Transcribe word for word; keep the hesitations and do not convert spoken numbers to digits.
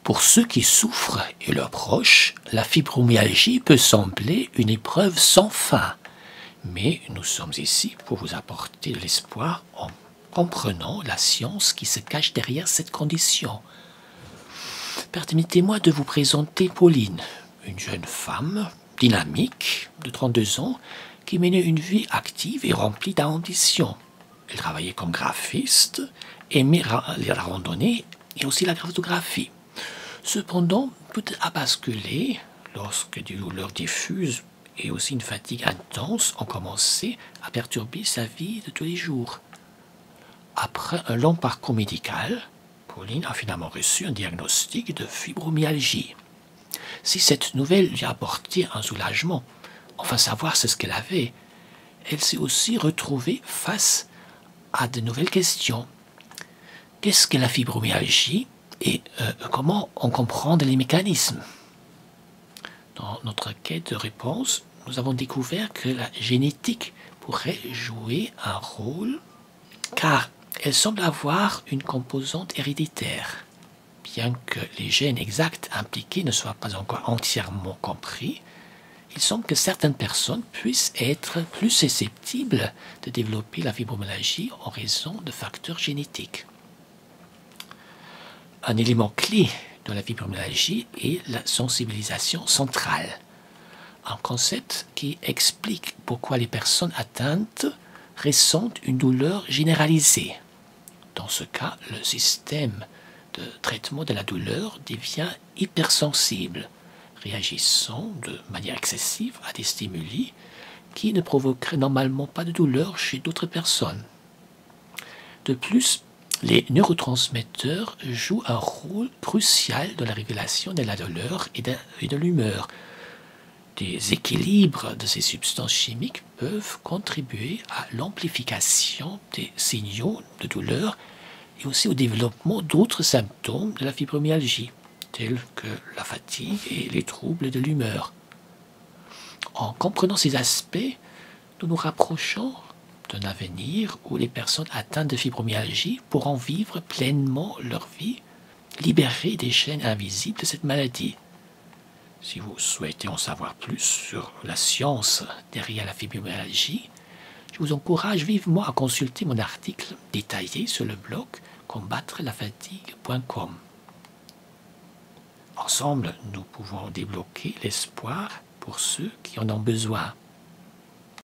Pour ceux qui souffrent et leurs proches, la fibromyalgie peut sembler une épreuve sans fin. Mais nous sommes ici pour vous apporter de l'espoir en comprenant la science qui se cache derrière cette condition. Permettez-moi de vous présenter Pauline, une jeune femme dynamique de trente-deux ans qui menait une vie active et remplie d'ambition. Elle travaillait comme graphiste, aimait la randonnée et aussi la photographie. Cependant, tout a basculé lorsque des douleurs diffuses et aussi une fatigue intense ont commencé à perturber sa vie de tous les jours. Après un long parcours médical, Pauline a finalement reçu un diagnostic de fibromyalgie. Si cette nouvelle lui a apporté un soulagement, enfin savoir ce qu'elle avait, elle s'est aussi retrouvée face à de nouvelles questions. Qu'est-ce que la fibromyalgie et euh, comment on comprend les mécanismes? Dans notre quête de réponse, nous avons découvert que la génétique pourrait jouer un rôle car elle semble avoir une composante héréditaire. Bien que les gènes exacts impliqués ne soient pas encore entièrement compris, il semble que certaines personnes puissent être plus susceptibles de développer la fibromyalgie en raison de facteurs génétiques. Un élément clé de la fibromyalgie est la sensibilisation centrale, un concept qui explique pourquoi les personnes atteintes ressentent une douleur généralisée. Dans ce cas, le système de traitement de la douleur devient hypersensible, réagissant de manière excessive à des stimuli qui ne provoqueraient normalement pas de douleur chez d'autres personnes. De plus, les neurotransmetteurs jouent un rôle crucial dans la régulation de la douleur et de, et de l'humeur. Des équilibres de ces substances chimiques peuvent contribuer à l'amplification des signaux de douleur et aussi au développement d'autres symptômes de la fibromyalgie, tels que la fatigue et les troubles de l'humeur. En comprenant ces aspects, nous nous rapprochons d'un avenir où les personnes atteintes de fibromyalgie pourront vivre pleinement leur vie, libérées des chaînes invisibles de cette maladie. Si vous souhaitez en savoir plus sur la science derrière la fibromyalgie, je vous encourage vivement à consulter mon article détaillé sur le blog combattre la fatigue point com. Ensemble, nous pouvons débloquer l'espoir pour ceux qui en ont besoin.